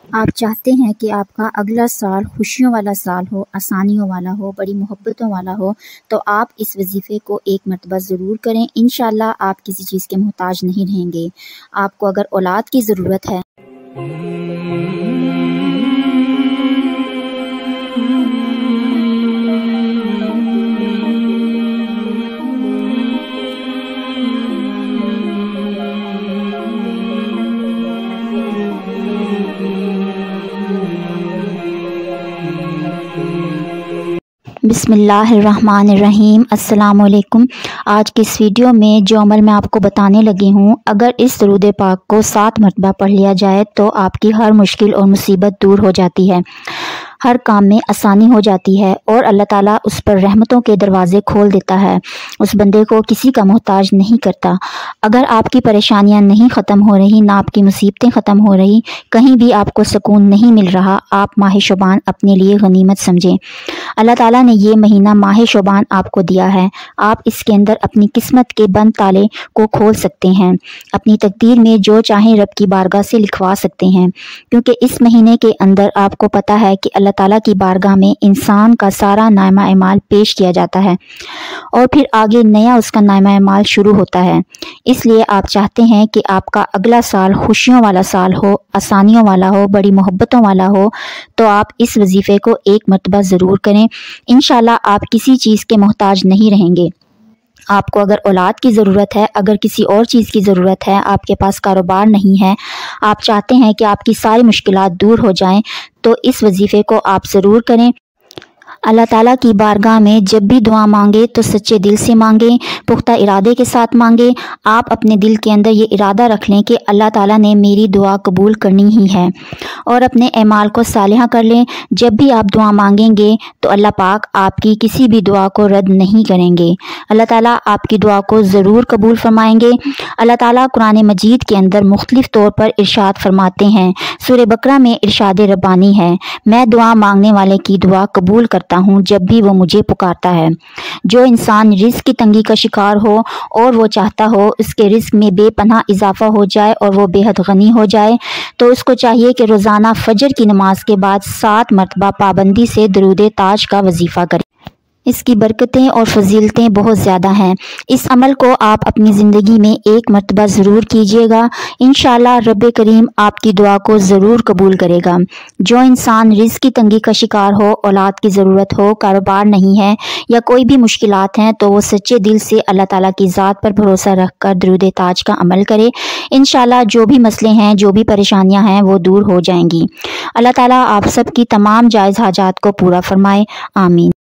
آپ چاہتے ہیں کہ آپ کا اگلا سال خوشیوں والا سال ہو، آسانیوں والا ہو، بڑی محبتوں والا ہو، تو آپ اس وظیفے کو ایک مرتبہ ضرور کریں۔ انشاءاللہ آپ کسی چیز کے محتاج نہیں رہیں گے۔ آپ کو اگر اولاد کی ضرورت ہے بسم اللہ الرحمن الرحیم۔ السلام علیکم۔ آج کی اس ویڈیو میں جو عمل میں آپ کو بتانے لگی ہوں، اگر اس درود پاک کو 7 مرتبہ پڑھ لیا جائے تو آپ کی ہر مشکل اور مصیبت دور ہو جاتی ہے، ہر کام میں آسانی ہو جاتی ہے اور اللہ تعالیٰ اس پر رحمتوں کے دروازے کھول دیتا ہے، اس بندے کو کسی کا محتاج نہیں کرتا۔ اگر آپ کی پریشانیاں نہیں ختم ہو رہی، نہ آپ کی مصیبتیں ختم ہو رہی، کہیں بھی آپ کو سکون نہیں مل رہا، آپ ماہ شعبان اپنے لیے غنیمت سمجھیں۔ اللہ تعالیٰ نے یہ مہینہ ماہ شعبان آپ کو دیا ہے، آپ اس کے اندر اپنی قسمت کے بند تالے کو کھول سکتے ہیں، اپنی تقدیر میں جو چاہیں رب کی بارگاہ سے لکھوا سکتے ہیں، کیونکہ اس مہینے کے اندر آپ کو پتہ ہے کہ اللہ تعالیٰ کی بارگاہ میں انسان کا سارا نامہ اعمال پیش کیا جاتا ہے اور پھر آگے نیا اس کا نامہ اعمال شروع ہوتا ہے۔ اس لیے آپ چاہتے ہیں کہ آپ کا اگلا سال خوشیوں والا سال ہو، آسانیوں والا ہو، بڑی محبتوں والا ہو، تو آپ اس وظیفے کو ایک مرتبہ ضرور کریں۔ انشاءاللہ آپ کسی چیز کے محتاج نہیں رہیں گے۔ آپ کو اگر اولاد کی ضرورت ہے، اگر کسی اور چیز کی ضرورت ہے، آپ کے پاس کاروبار نہیں ہے، آپ چاہتے ہیں کہ آپ کی ساری مشکلات دور ہو جائیں، تو اس وظیفے کو آپ ضرور کریں۔ اللہ تعالیٰ کی بارگاہ میں جب بھی دعا مانگے تو سچے دل سے مانگیں، پختہ ارادے کے ساتھ مانگیں۔ آپ اپنے دل کے اندر یہ ارادہ رکھ لیں کہ اللہ تعالیٰ نے میری دعا قبول کرنی ہی ہے، اور اپنے اعمال کو صالحہ کر لیں۔ جب بھی آپ دعا مانگیں گے تو اللہ پاک آپ کی کسی بھی دعا کو رد نہیں کریں گے، اللہ تعالیٰ آپ کی دعا کو ضرور قبول فرمائیں گے۔ اللہ تعالیٰ قرآن مجید کے اندر مختلف طور پر ارشاد فرماتے ہیں۔ سورہ بقرہ میں ارشاد ربانی ہے، میں دعا مانگنے والے کی دعا قبول کرتا ہوں جب بھی وہ مجھے پکارتا ہے۔ جو انسان رزق کی تنگی کا شکار ہو اور وہ چاہتا ہو اس کے رزق میں بے پناہ اضافہ ہو جائے اور وہ بے حد غنی ہو جائے، تو اس کو چاہیے کہ روزانہ فجر کی نماز کے بعد 7 مرتبہ پابندی سے درود تاج کا وظیفہ کرے۔ اس کی برکتیں اور فضیلتیں بہت زیادہ ہیں۔ اس عمل کو آپ اپنی زندگی میں ایک مرتبہ ضرور کیجیے گا، انشاءاللہ رب کریم آپ کی دعا کو ضرور قبول کرے گا۔ جو انسان رزق کی تنگی کا شکار ہو، اولاد کی ضرورت ہو، کاروبار نہیں ہے یا کوئی بھی مشکلات ہیں، تو وہ سچے دل سے اللہ تعالیٰ کی ذات پر بھروسہ رکھ کر درود تاج کا عمل کرے۔ انشاءاللہ جو بھی مسئلے ہیں، جو بھی پریشانیاں ہیں، وہ دور ہو جائیں گی۔ اللہ تعالیٰ آپ سب کی تمام جائز حاجات کو پورا فرمائے، آمین۔